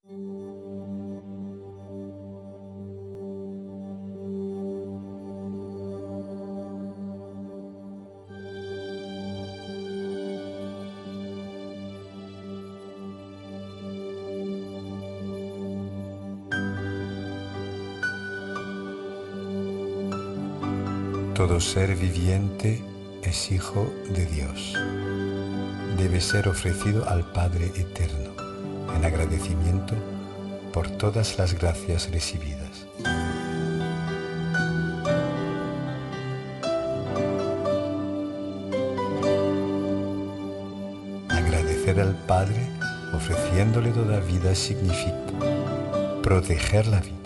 Todo ser viviente es hijo de Dios. Debe ser ofrecido al Padre Eterno en agradecimiento por todas las gracias recibidas. Agradecer al Padre ofreciéndole toda vida significa proteger la vida.